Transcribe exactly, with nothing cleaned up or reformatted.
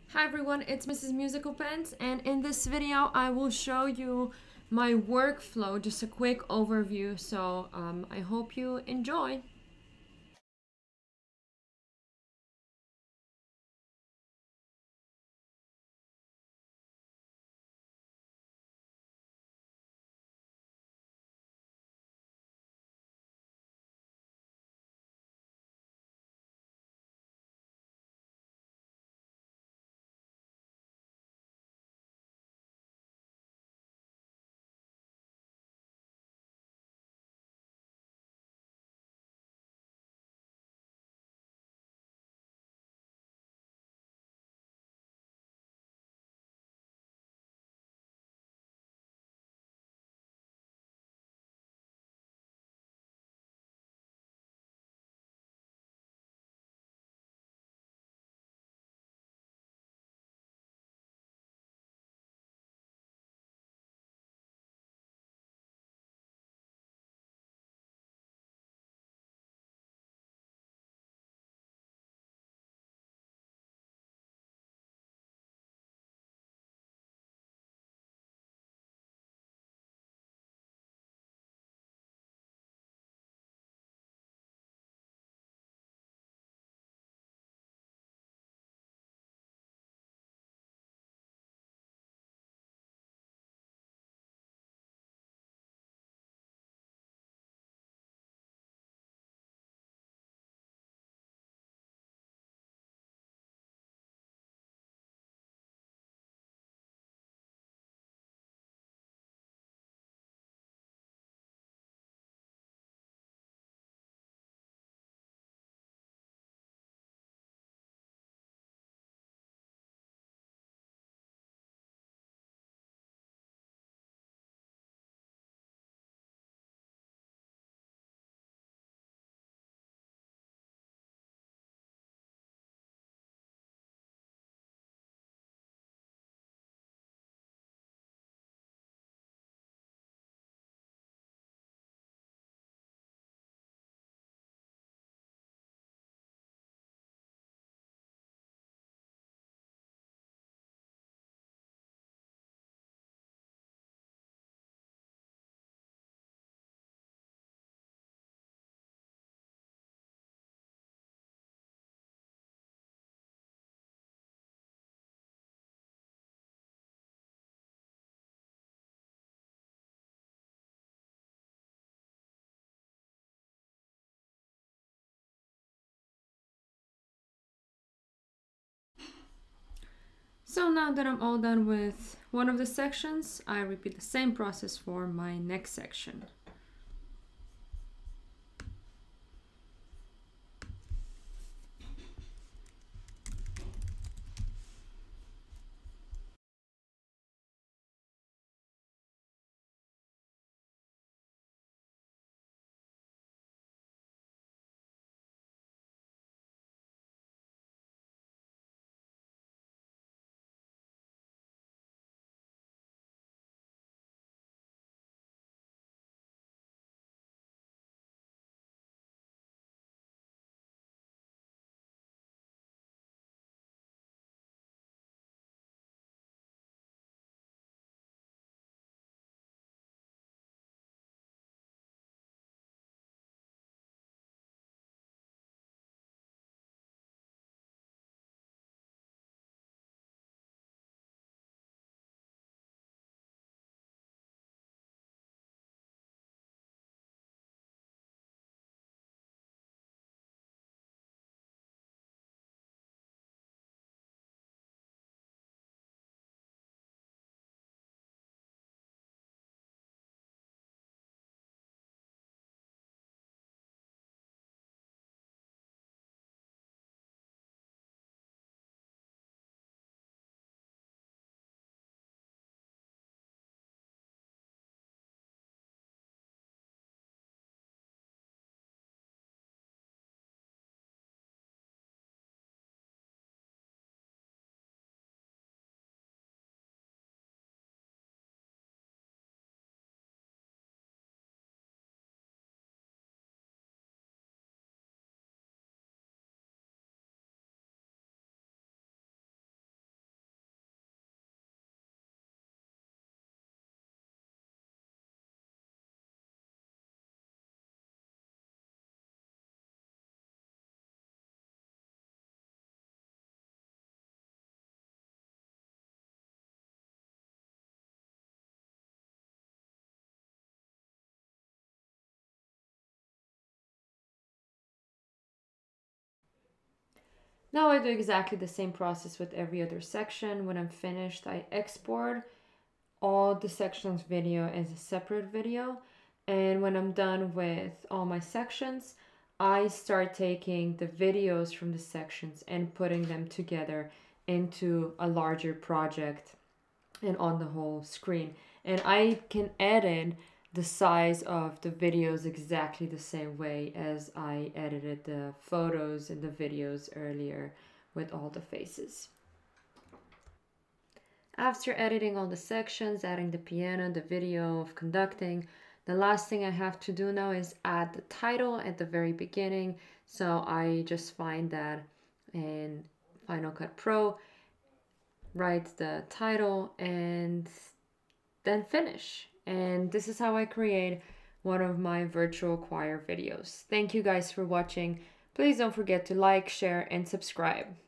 Hi everyone, it's Missus Musical Pants, and in this video I will show you my workflow, just a quick overview, so um, I hope you enjoy. So now that I'm all done with one of the sections, I repeat the same process for my next section. Now I do exactly the same process with every other section. When I'm finished, I export all the sections video as a separate video. And when I'm done with all my sections, I start taking the videos from the sections and putting them together into a larger project and on the whole screen. And I can edit the size of the videos exactly the same way as I edited the photos and the videos earlier with all the faces. After editing all the sections, adding the piano, the video of conducting, the last thing I have to do now is add the title at the very beginning. So I just find that in Final Cut Pro, write the title, and then finish. And this is how I create one of my virtual choir videos. Thank you guys for watching. Please don't forget to like, share, and subscribe.